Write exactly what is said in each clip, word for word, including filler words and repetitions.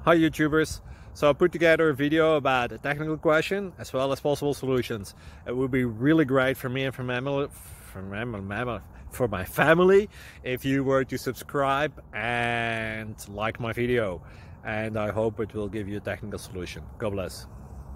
Hi YouTubers! So I put together a video about a technical question as well as possible solutions. It would be really great for me and for, mammal, for, mammal, for my family if you were to subscribe and like my video. And I hope it will give you a technical solution. God bless.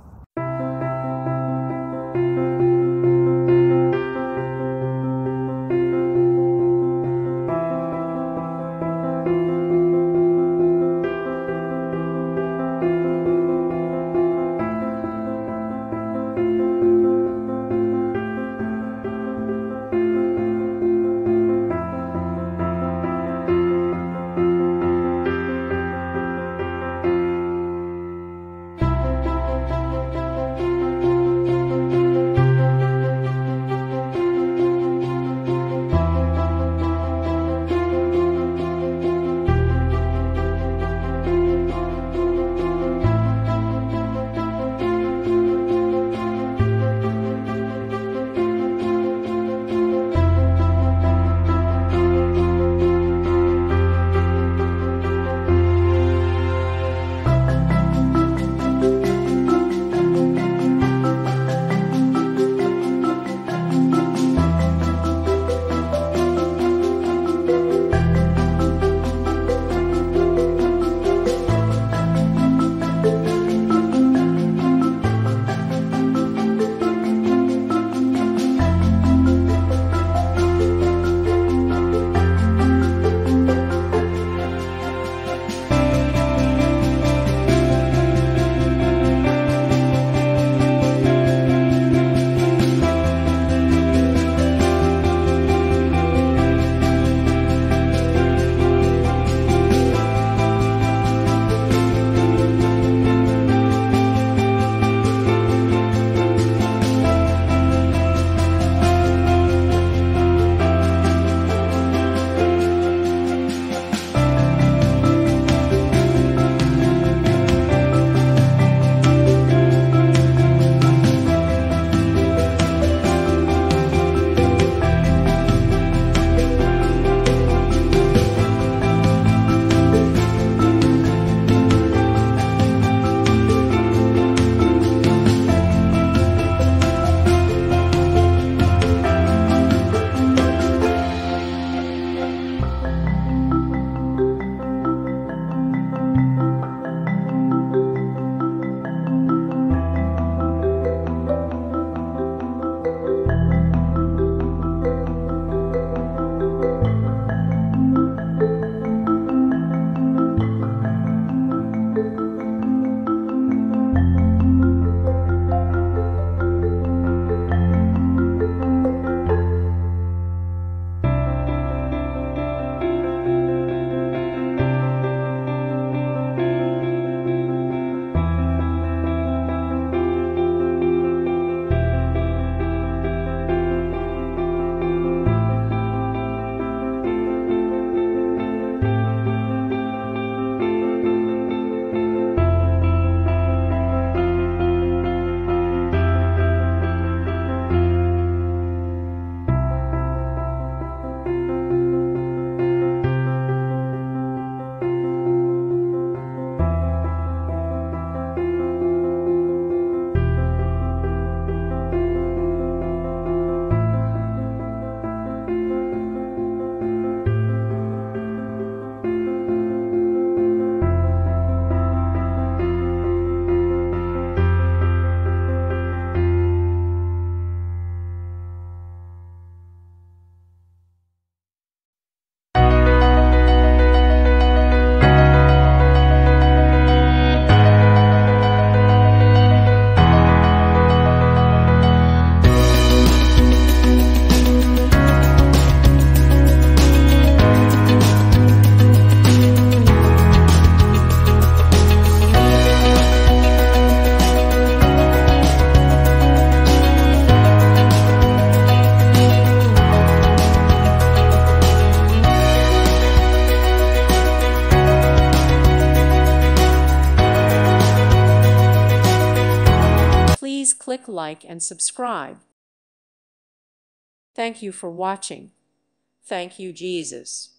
Please click like and subscribe. Thank you for watching. Thank you, Jesus.